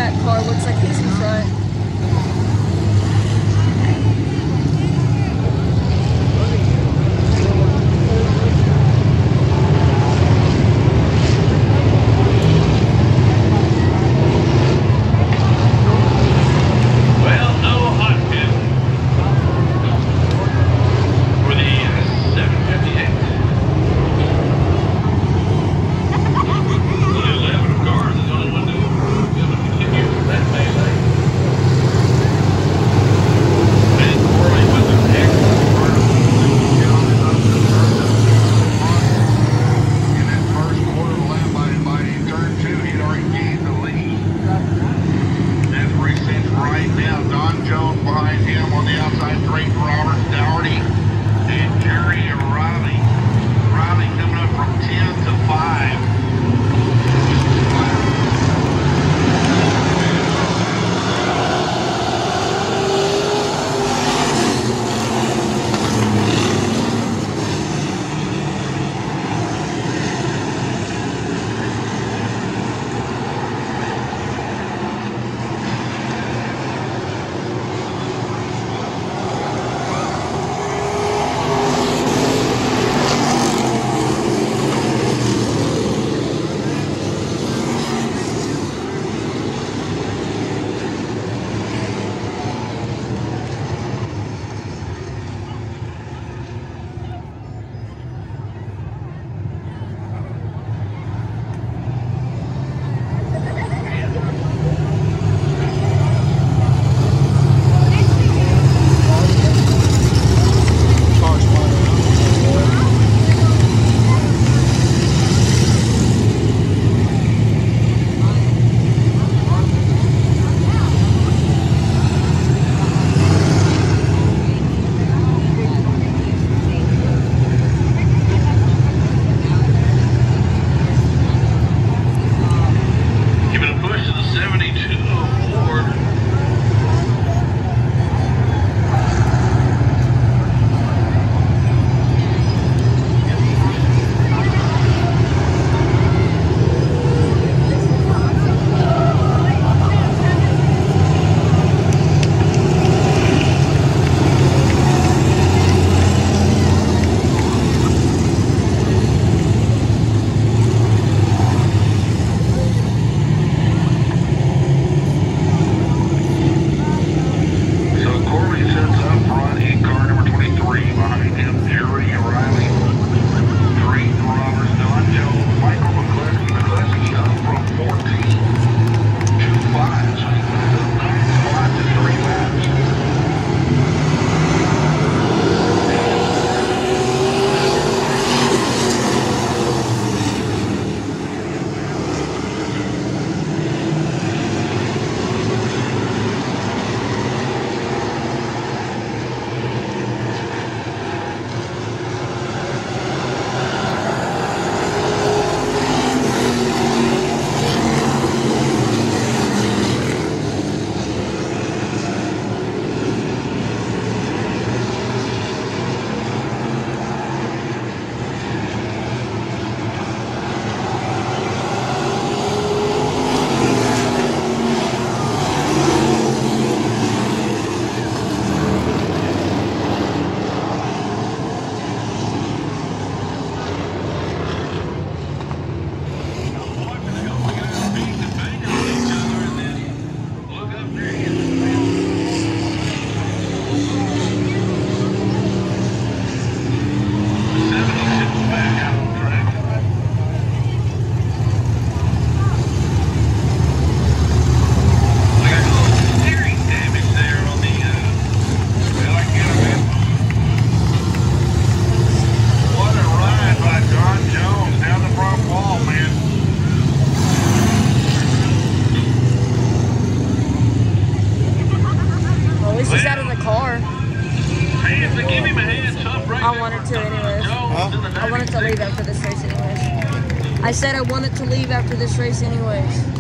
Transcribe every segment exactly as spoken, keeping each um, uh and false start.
that car looks like he's in front. I wanted to anyways. Huh? I wanted to leave after this race anyways. I said I wanted to leave after this race anyways.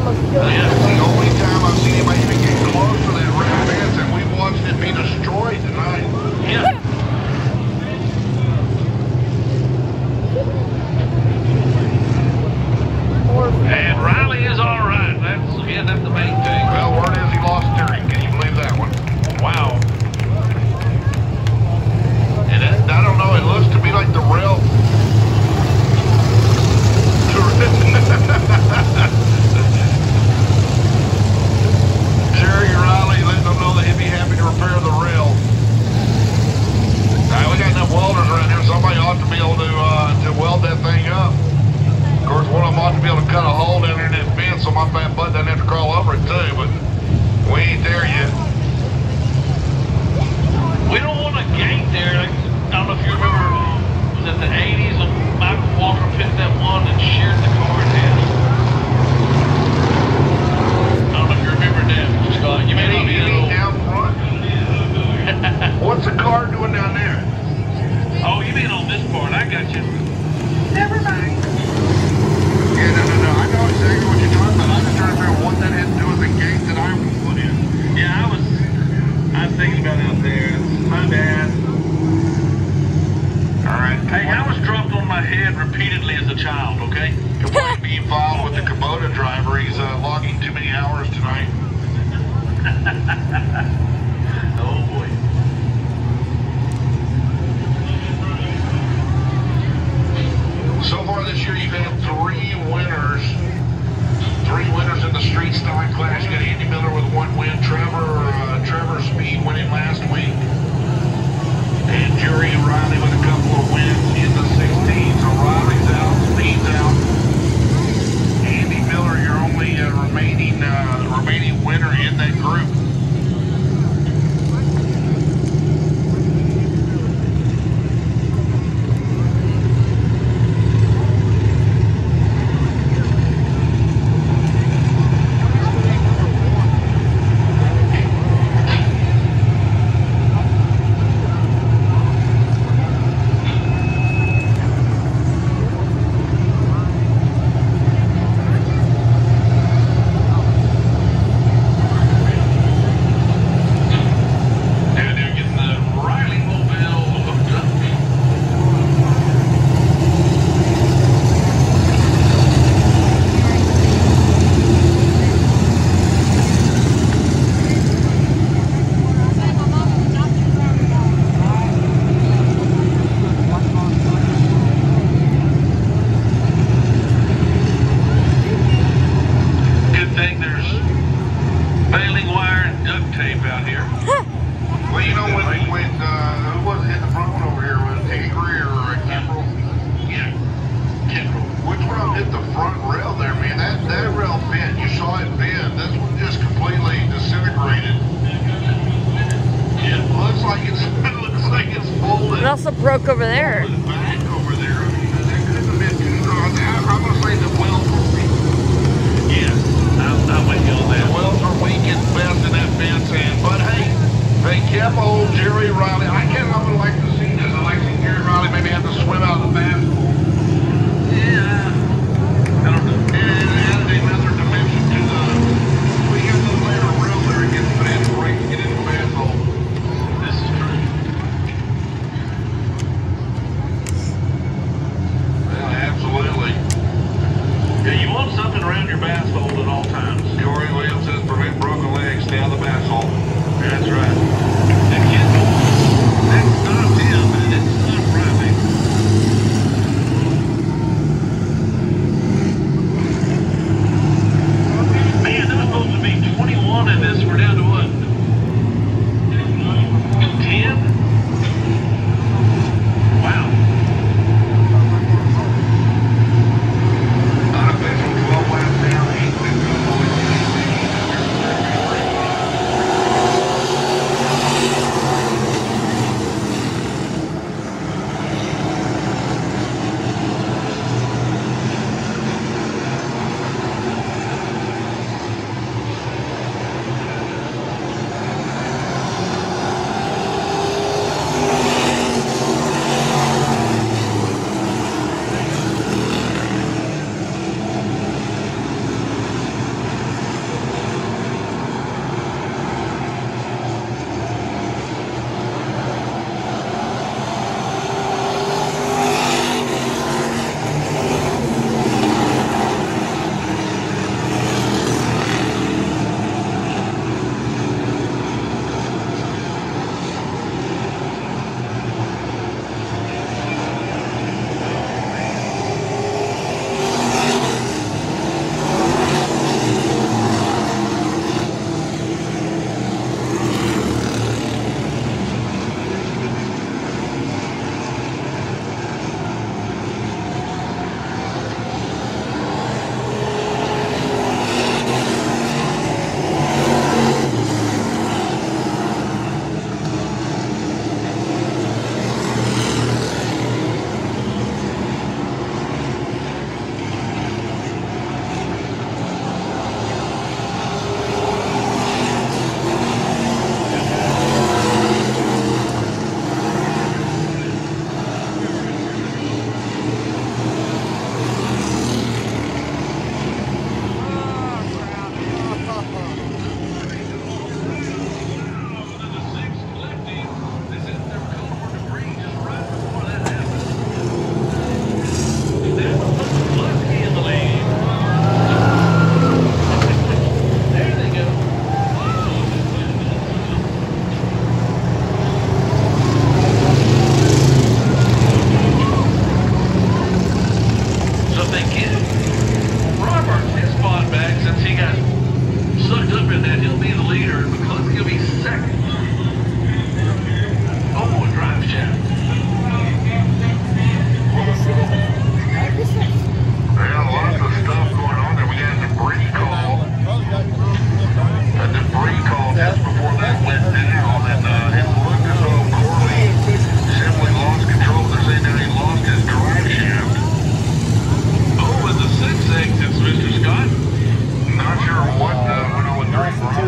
almost killed me. Yeah, it's the only time I've seen anybody even get close to that red fence, and we've watched it be destroyed tonight. Yeah. And Riley is all right. That's, again, that's the main thing. Well, word is he lost steering. Can you believe that one? Wow. And it, I don't know, it looks to me like the rail. Jerry Riley letting them know that he'd be happy to repair the rail. All right, we got enough welders around here. Somebody ought to be able to, uh, to weld that thing up. Of course, one of them ought to be able to cut a hole down there in that fence so my fat butt doesn't have to crawl over it too, but we ain't there yet. We don't want a gate there. I don't know if you remember, was it the eighties when Michael Walker picked that one and sheared the car in half? I don't know if you remember that, Scott. You may not be down front. What's the car doing down there? Oh, you mean on this part? I got you. Never mind. Yeah, no, no, no. I know exactly what you're talking about. I'm just trying to figure out what that had to do with the gate that I was put in. Yeah, I was, I was thinking about it out there. My bad. All right. Hey, I was dropped on my head repeatedly as a child, okay? Complaint being filed with the Kubota driver. He's uh, logging too many hours tonight. Oh, boy. So far this year, you've had three winners. Three winners in the street stock class. You got Andy Miller with one win. Trevor, uh, Trevor Speed winning last week. And Jerry Riley with a couple of wins in the sixteen. So Riley's out, Speed's out. Andy Miller, your only uh, remaining uh, remaining winner in that group. Also broke over there. Back over there. That couldn't have been too strong. I'm going to say the welds were weak. Yeah, I'm, I'm with you on that. The welds were weak at best in that fence, and but hey, they kept old Jerry Riley. I can't. I would like to see this. I'd like to see Jerry Riley maybe have to swim out of the bath. Yeah. I don't know. And it added another dimension to the. We got the layer of rail there. It gets bad break to get in the bath hole. This is true.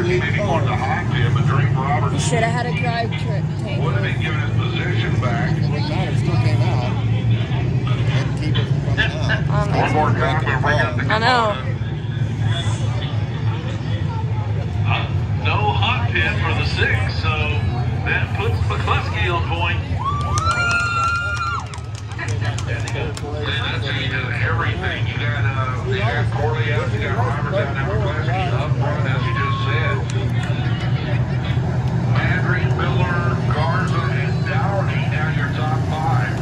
Maybe more the hot tip, but Drake Roberts You should have had a drive trick. would have been given his position back. It wouldn't matter. It still came out. Didn't keep it from coming out. Um, One more time, we'll bring up the I know. Uh, no hot pit for the six, so that puts McCluskey on point. That changes everything. You got, uh, you got Corley out, you got Roberts out, now McCluskey up front, as you just said. Landry, Miller, Garza, and Downey now your top five.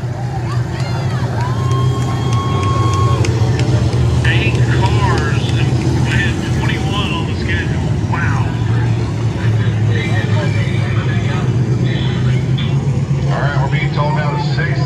Eight cars and twenty-one on the schedule. Wow. All right, we're being told now to six.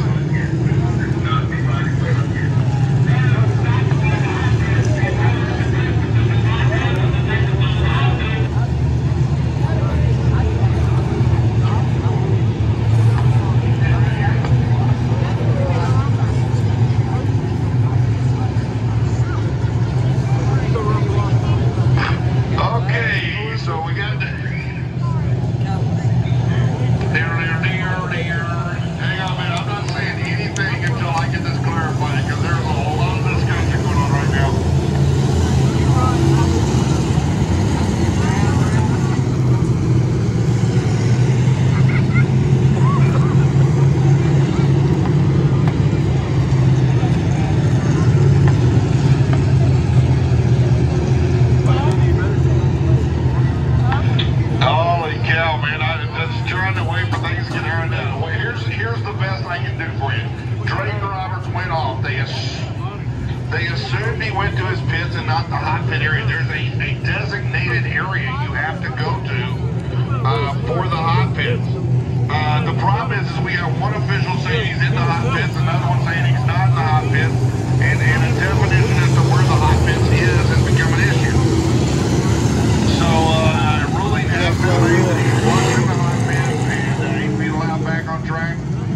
They assumed he went to his pits and not the hot pit area. There's a, a designated area you have to go to uh, for the hot pits. Uh, the problem is, is we have one official saying he's in the hot pits, another one saying he's not in the hot pits, and, and a definition as to where the hot pits is has become an issue. So, uh, ruling has been made that he was in the hot pits and uh, he's been allowed back on track.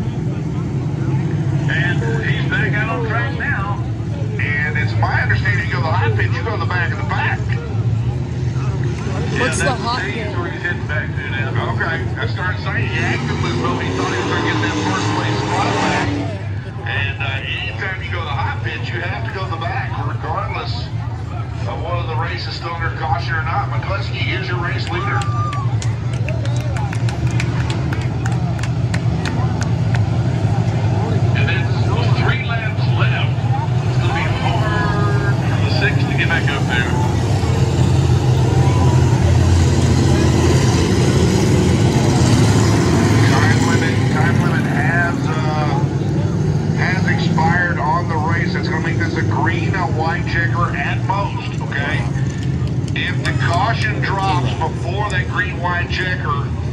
And he's back out on track now. And it's my understanding you go to the hot pit, you go to the back of the pack. What's yeah, the hot pit? That's where he's heading back to now. Okay, I started saying he acted as though he thought he was going to get that first place spot back. And uh, anytime you go to the hot pit, you have to go to the back, regardless of whether the race is still under caution or not. McCluskey is your race leader. And then three laps left. It's going to be hard for the six to get back up there. Time limit, time limit has uh, has expired on the race. That's going to make this a green, a white checker at most. Okay. If the caution drops before that green, white checker,